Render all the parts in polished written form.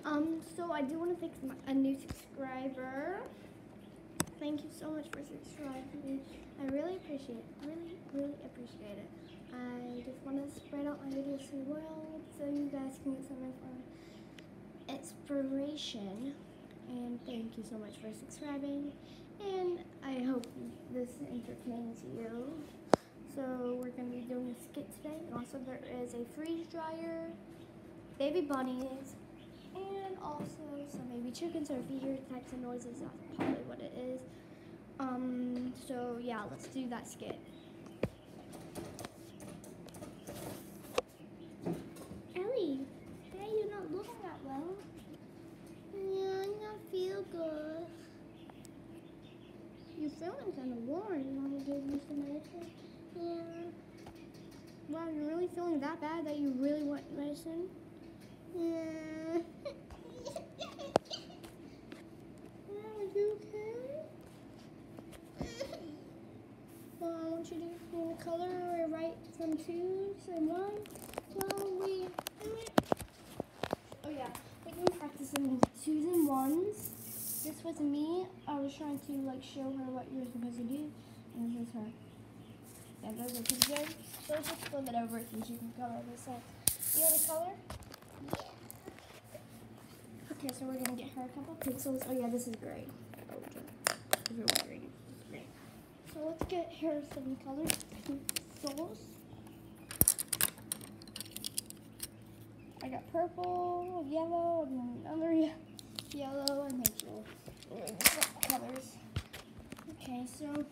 So I do want to thank a new subscriber. Thank you so much for subscribing. I really appreciate it. Really appreciate it. I just want to spread out my videos to the world so you guys can get some inspiration. And thank you so much for subscribing. And I hope this entertains you. So we're going to be doing a skit today. And also there is a freeze dryer, baby bunnies, and also some baby chickens. So if you hear types of noises, that's probably what it is. So yeah, let's do that skit. Ellie, hey, you're not looking that well. Yeah, I don't feel good. You're feeling kind of warm. You want me to give you some medicine? Yeah. Wow, you're really feeling that bad that you really want medicine? Yeah. Are you okay? Well, I want you to color or write some 2s and 1. Well, oh yeah, we can practice some 2s and 1s. This was me. I was trying to like show her what you're supposed to do, and this is her. Yeah, those are pretty good. So let's just flip it over so she can color this up. You want to color? Yeah. Okay, so we're gonna get her a couple pixels. Oh yeah, this is great. Oh, if you're wondering, this is great. So let's get her some colored pencils. I got purple, yellow, and another yellow, and Rachel. Colors. Okay, so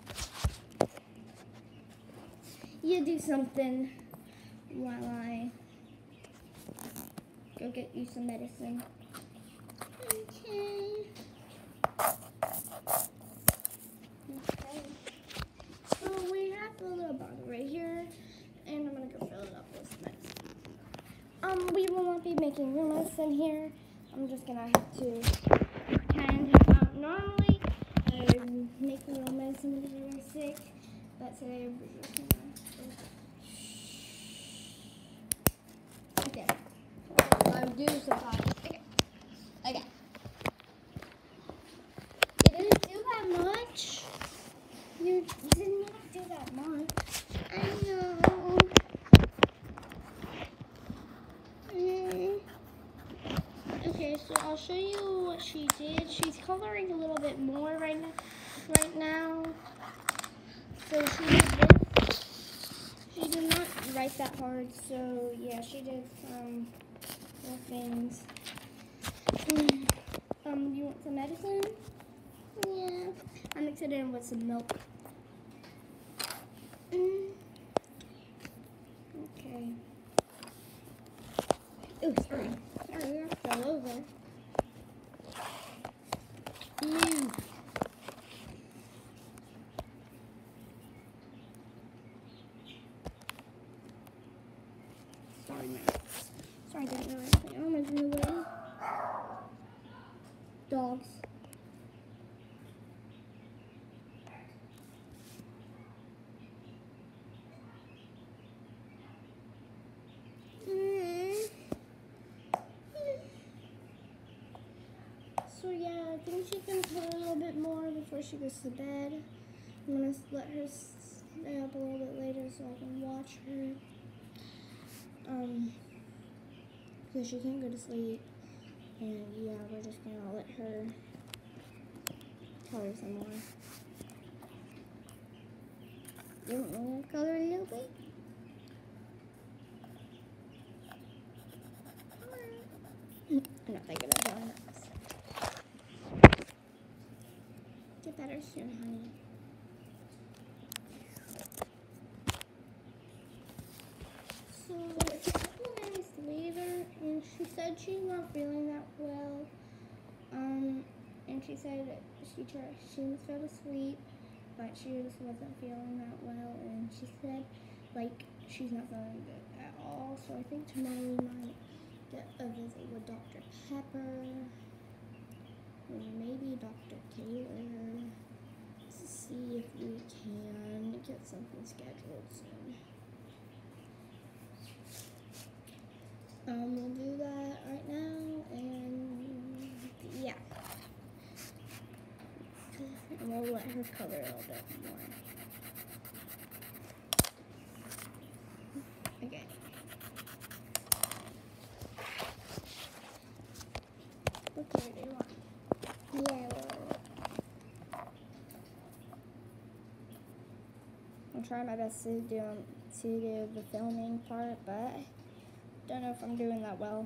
you do something while I go get you some medicine. Okay. Okay. So we have a little bottle right here, and I'm gonna go fill it up with medicine. We will not be making real medicine here. I'm just gonna have to pretend. Normally I make real medicine because you're sick, but today we're just gonna. Okay. I do sometimes. Okay. You didn't do that much. You did not do that much. I know. Okay, so I'll show you what she did. She's coloring a little bit more right now. So she did this. She did not write that hard, so yeah, she did some little things. You want some medicine? Yeah. I mixed it in with some milk. Okay. Oh, sorry. Sorry, I fell over. Sorry, man. Sorry, I didn't realize my arm was in the way. Dogs. So yeah, I think she can color a little bit more before she goes to bed. I'm gonna let her stay up a little bit later so I can watch her. Because she can't go to sleep. And yeah, we're just gonna let her color some more. You want to color a little bit? I'm not thinking of doing that. Get better soon, honey. So it's a couple of days later, and she said she's not feeling that well. And she said she fell asleep, but she just wasn't feeling that well. And she said, like, she's not feeling good at all. So I think tomorrow we might get a visit with Dr. Pepper, or maybe Dr. Taylor, to see if we can get something scheduled soon. We'll do that right now, and I'll let her color a little bit more. Okay. What color do you want? Yellow. I'm trying my best to do the filming part, but don't know if I'm doing that well.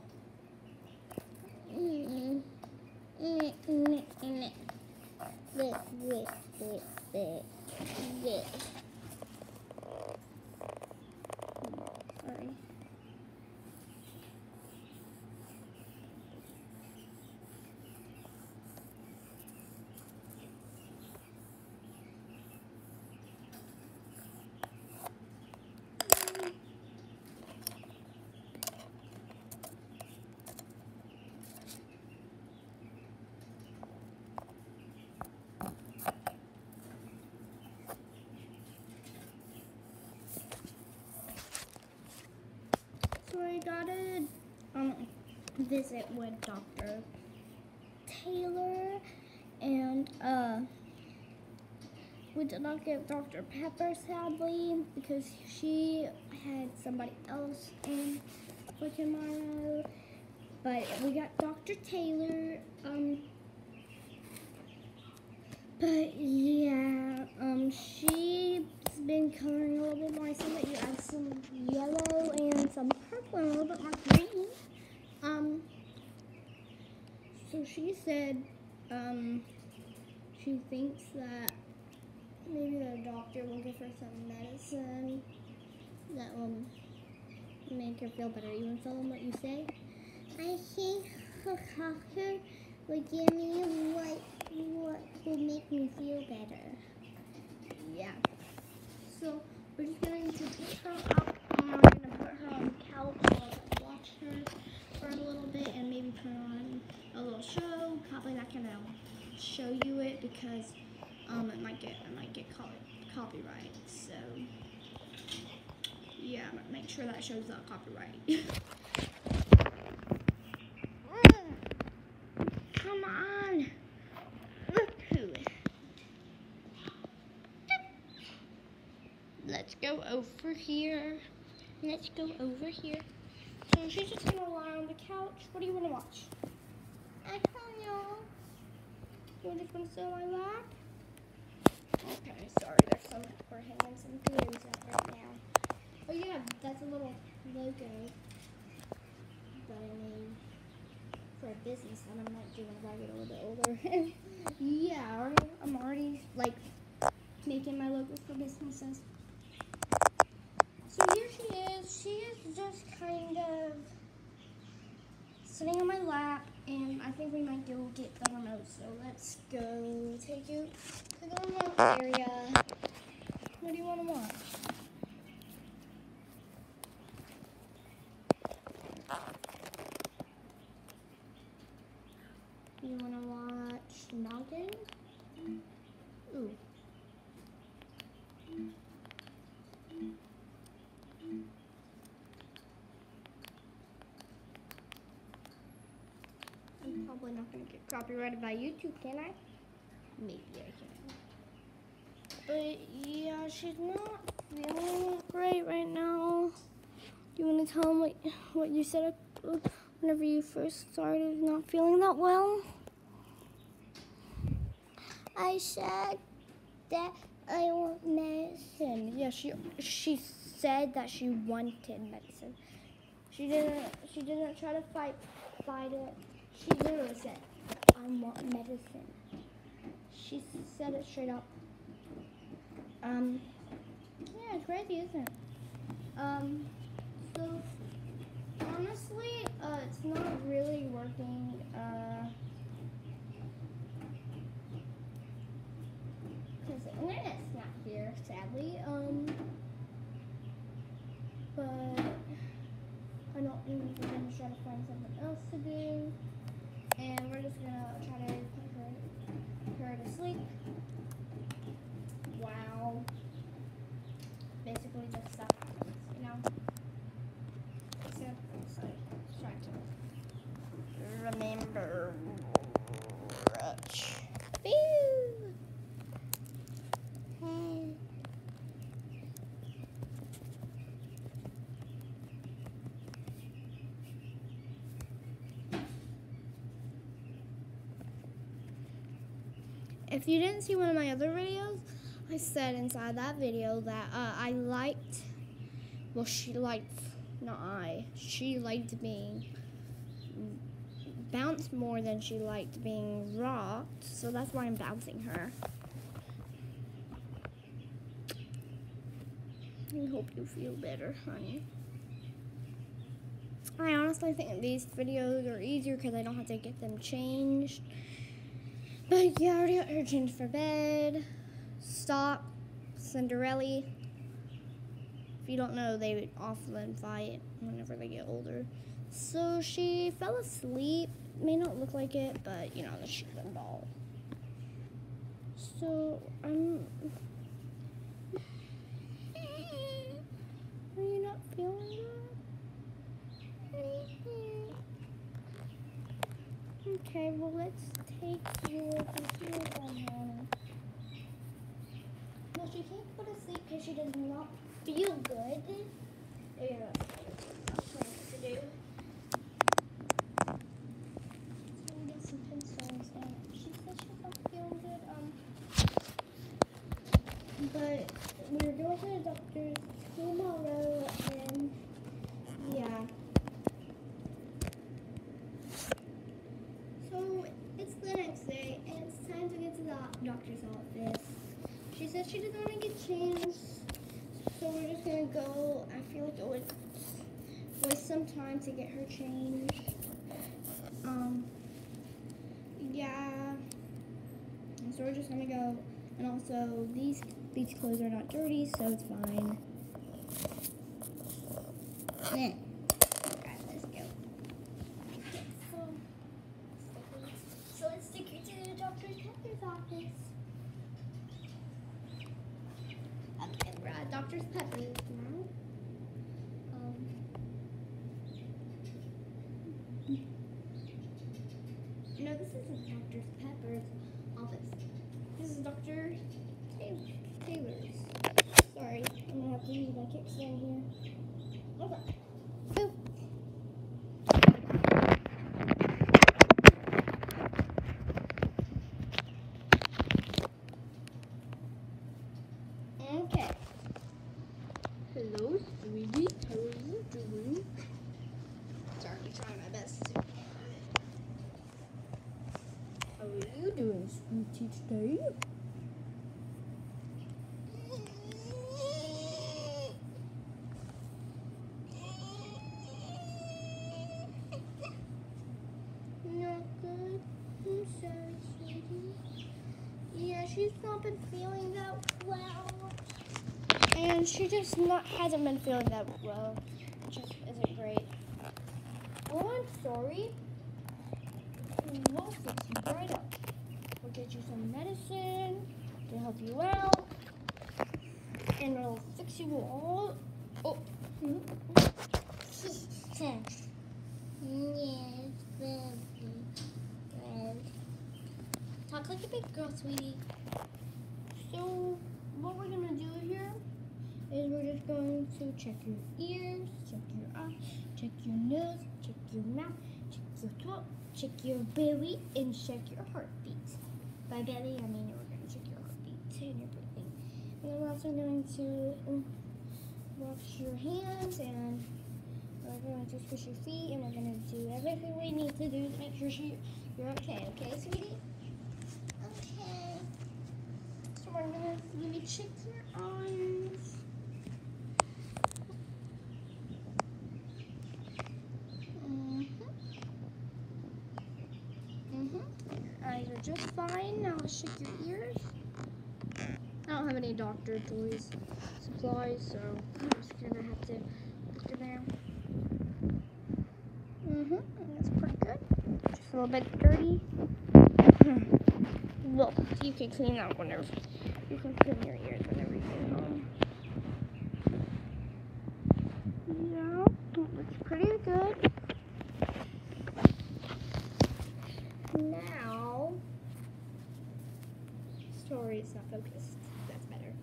Sorry. So I got a visit with Dr. Taylor, and we did not get Dr. Pepper sadly because she had somebody else in for tomorrow. But we got Dr. Taylor. But yeah, she's been coloring a little bit more. I see that you add some yellow and some purple and a little bit more green. So she said, she thinks that maybe the doctor will give her some medicine that will make her feel better. You want to tell them what you say? I think the doctor will give me what will make me feel better. Yeah. So we're just going to pick her up and we're going to put her on the couch and watch her for a little bit and maybe put on a little show. Probably not going to show you it because it might get copyright. So yeah, make sure that shows up copyright. Come on. Let's go over here. Let's go over here. So she's just gonna lie on the couch. What do you want to watch? I don't know. You're just gonna sit on my lap? Okay, sorry. We're hanging some glues up right now. Oh yeah, that's a little logo that I made for a business that I might do when I get a little bit older. Yeah, I'm already like making my logos for businesses. So here she is. She is just kind of sitting on my lap, and I think we might go get the remote. So let's go take you to the remote area. What do you want to watch? You want to watch Noggin? Ooh. I'm probably not going to get copyrighted by YouTube, can I? Maybe I can. But yeah, she's not feeling great right now. Do you want to tell them what you said whenever you first started not feeling that well? I said that I want medicine. Yeah, she said that she wanted medicine. She didn't try to fight it. She literally said, I want medicine. She said it straight up. Yeah, it's crazy, isn't it? So honestly, it's not really working. Because the internet's not here, sadly. But I don't think we're gonna try to find something else to do, and we're just gonna try to put her to sleep. Wow. Basically, just stuff happens, you know. So try to remember. Boo. if you didn't see one of my other videos, I said inside that video that I liked, well, she liked being bounced more than she liked being rocked, so that's why I'm bouncing her. I hope you feel better, honey. I honestly think these videos are easier because I don't have to get them changed. But yeah, I already got her changed for bed. Stop, Cinderella. If you don't know, they often fight whenever they get older. So she fell asleep. May not look like it, but you know, she's a doll. So are you not feeling good? Okay, well, let's take your computer down, Hannah. Well, she can't go to sleep because she does not feel good. Yeah, that's what to do. So we get some pencils, and she said she's not feeling good. But we're going to the doctor's tomorrow, and yeah. So it's the next day, and it's time to get to the doctor's office. She said she doesn't want to get changed, so we're just gonna go. I feel like it would waste some time to get her changed. Yeah. And so we're just gonna go, and also these clothes are not dirty, so it's fine. Yeah. Alright, let's go. So let's take her to the doctor's office. Okay, we're at Dr. Pepper's now. No, this isn't Dr. Pepper's office. This is Dr. Taylor's. Sorry, I'm gonna have to use my kickstand here. Okay. Go. Okay. Hello, sweetie. How are you doing? Sorry, I'm trying my best. How are you doing, sweetie, today? Not good. I'm sorry, sweetie. Yeah, she's not been feeling that well. And she just hasn't been feeling that well. It just isn't great. Oh, I'm sorry. We'll fix you right up. We'll get you some medicine to help you out. And it'll fix you all. Oh. Yes, baby. Talk like a big girl, sweetie. So, what we're going to do here is we're just going to check your ears, check your eyes, check your nose, check your mouth, check your throat, check your belly, and check your heartbeat. By belly, I mean we're going to check your heartbeat and your breathing. And then we're also going to wash your hands, and we're going to squish your feet, and we're going to do everything we need to do to make sure you're okay. Okay, sweetie? Okay. So we're going to let me check your eyes. Your eyes are just fine. Now let's check your ears. I don't have any doctor toys supplies, so I'm just gonna have to put them down. That's pretty good. Just a little bit dirty. Well, you can clean that whenever. You can clean your ears whenever you get home. Yeah, looks pretty good. Now, sorry, it's not focused. That's better.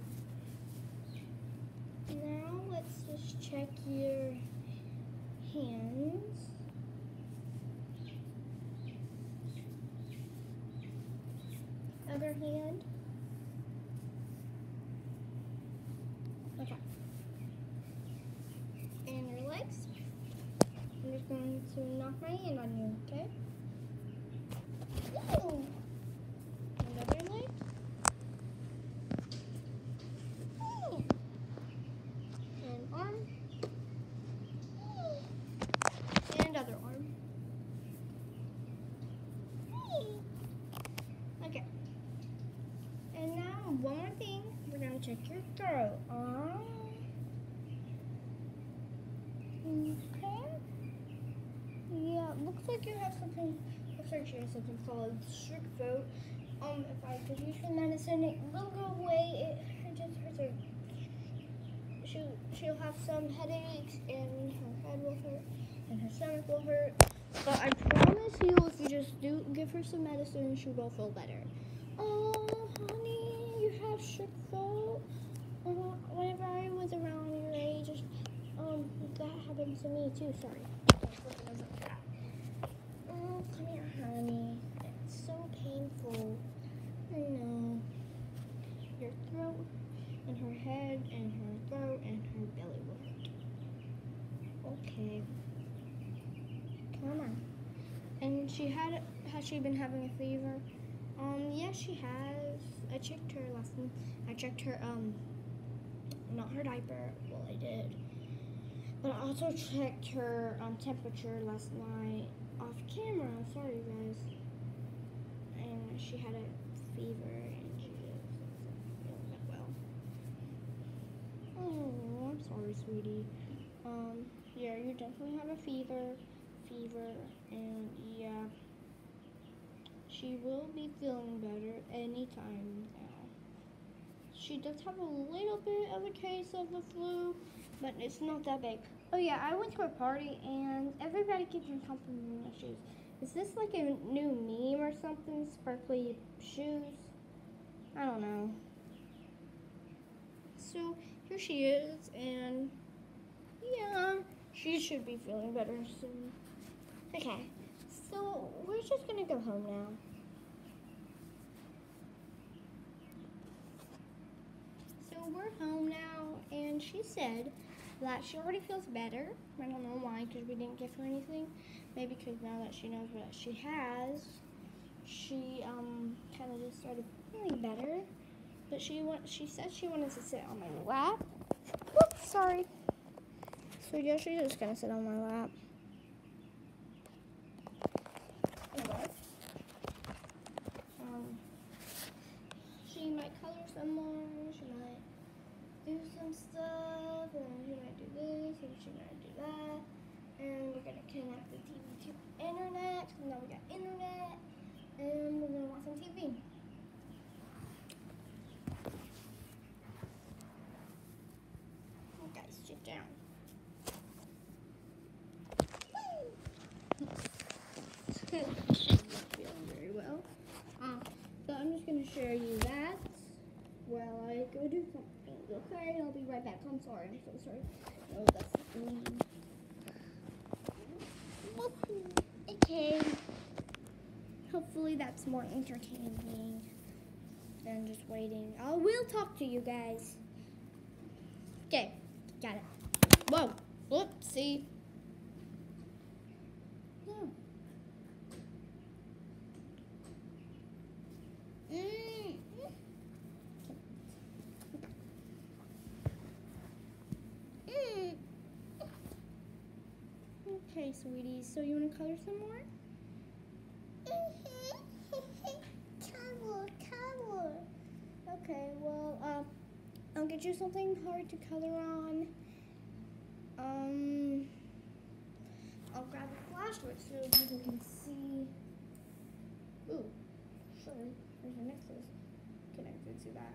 Now, let's just check your hands. I'm going your hand. Okay. And your legs. I'm just going to knock my hand on you, okay? Ooh. Another leg. Ooh. And arm. Ooh. And other arm. Ooh. Okay. And now one more thing. We're gonna check your throat. Okay. Yeah, looks like you have something. Looks like she has something called strep throat. If I give you some medicine, it will go away. It just hurts her. She'll have some headaches, and her head will hurt, and her stomach will hurt. But I promise you, if you just do give her some medicine, she will feel better. Oh, honey, you have strep throat. Whenever I was around your age, that happened to me too. Sorry. Oh, come here, honey. It's so painful. I know. Your throat, and her head, and her throat, and her belly will hurt. Okay. Come on. And has she been having a fever? Yes, she has. I checked her last night. I checked her, not her diaper. Well, I did. But I also checked her temperature last night off camera. Sorry, guys. And she had a fever, and she wasn't feeling that well. Oh, I'm sorry, sweetie. Yeah, you definitely have a fever, and yeah, she will be feeling better anytime now. She does have a little bit of a case of the flu, but it's not that big. Oh yeah, I went to a party and everybody keeps on complimenting my shoes. Is this like a new meme or something? Sparkly shoes? I don't know. So here she is, and yeah, she should be feeling better soon. Okay, so we're just gonna go home now. So we're home now, and she said that she already feels better. I don't know why, because we didn't give her anything. Maybe because now that she knows what she has, she kind of just started feeling better. But she said she wanted to sit on my lap. Oops, sorry. So yeah, she's just gonna sit on my lap. She might color some more. She might do some stuff, and she might do this, and she might do that. And we're gonna connect the TV to internet. So now we got internet, and we're gonna watch some TV. Guys, sit down. She's not feeling very well. So I'm just gonna show you that while I go do something. Okay, I'll be right back. I'm sorry. I'm so sorry. No, that's mean. Okay. Hopefully that's more entertaining than just waiting. I will talk to you guys. Okay, got it. Whoa, whoopsie. No. Okay, sweetie, so you want to color some more? Color. Okay, well, I'll get you something hard to color on. I'll grab a flashlight so people can see. Ooh, sorry, there's a necklace connected to that.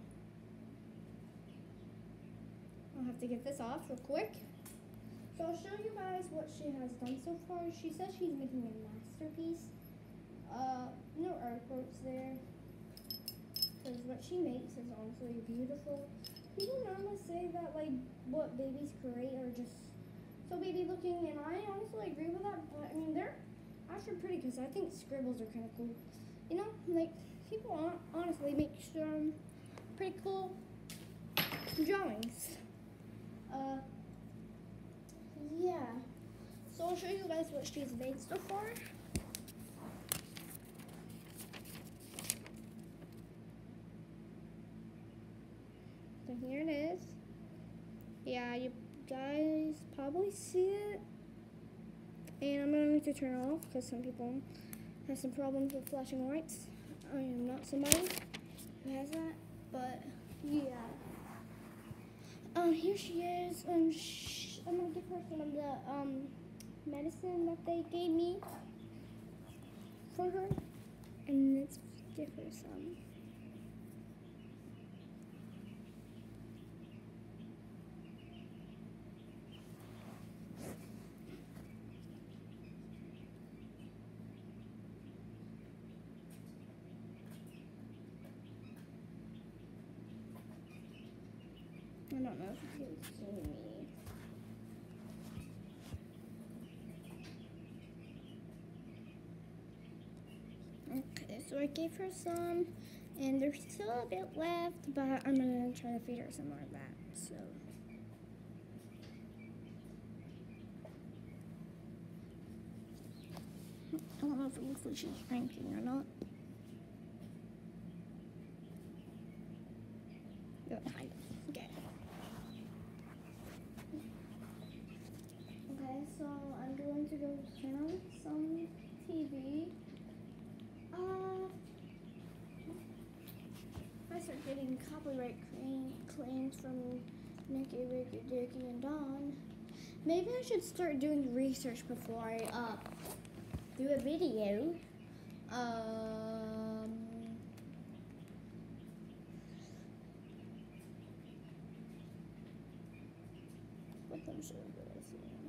I'll have to get this off real quick. So I'll show you guys what she has done so far. She says she's making a masterpiece. No art quotes there, because what she makes is honestly beautiful. People normally say that like what babies create are just so baby looking, and I honestly agree with that. But I mean, they're actually pretty, because I think scribbles are kind of cool. You know, like people honestly make some pretty cool drawings. Yeah. So I'll show you guys what she's made so far. So here it is. Yeah, you guys probably see it. And I'm going to turn it off because some people have some problems with flashing lights. I am not somebody who has that, but yeah. Here she is. I'm gonna give her some of the medicine that they gave me for her, and let's give her some. I don't know if you can see me. Okay, so I gave her some, and there's still a bit left, but I'm gonna try to feed her some more of that, so. I don't know if it looks like she's drinking or not. Yeah, kind of. Okay. Okay, so I'm going to go turn on some TV. If I start getting copyright claims from Nicky, Ricky, Dicky, and Dawn, maybe I should start doing research before I do a video. What them show this?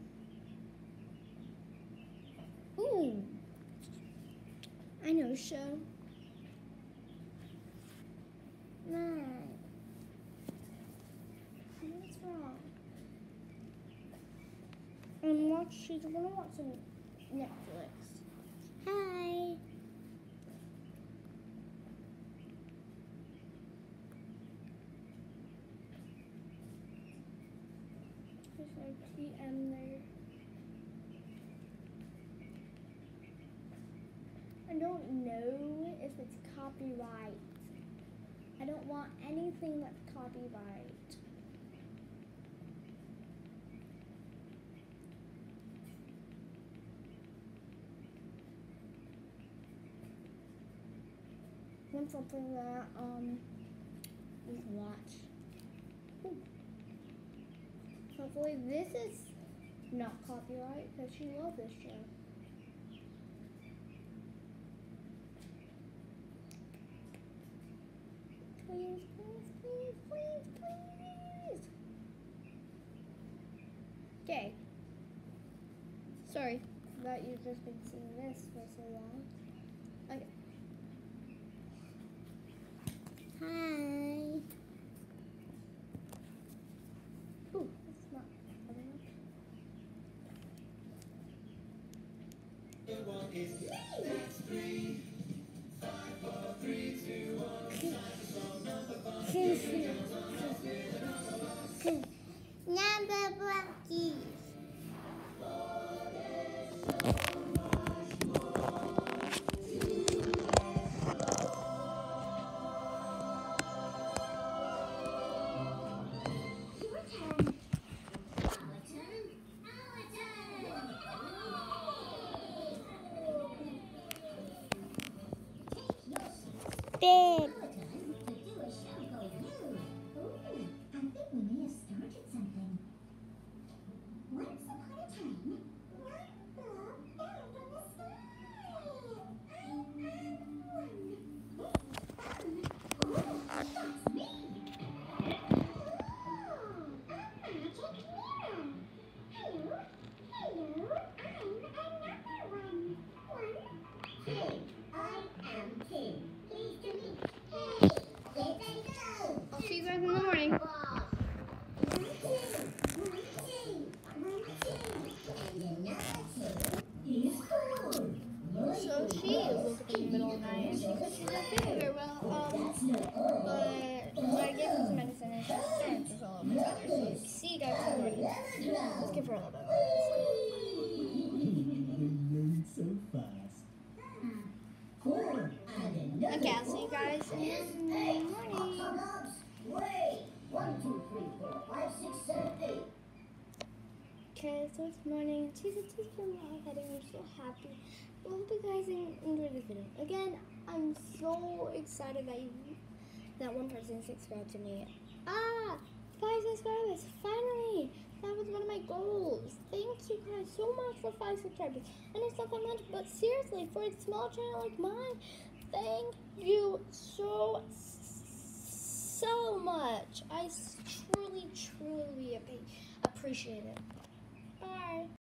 Ooh, I know a show. No. What's wrong? She's gonna watch some Netflix. Hi. There's like TM there. I don't know if it's copyright. I don't want anything that's copyright. I want something that we can watch. Ooh. Hopefully this is not copyright because she loves this show. Please, please, please, please, please. Okay. Sorry that you've just been seeing this for so long. Okay. Hi. Ooh, that's not other one. Number blockies. Big. this morning. She said she's been lightheaded and we're so happy. I hope you guys enjoyed this video. Again, I'm so excited that one person subscribed to me. 5 subscribers, finally! That was one of my goals. Thank you guys so much for 5 subscribers. And it's not that much, but seriously, for a small channel like mine, thank you so much. I truly appreciate it. Bye.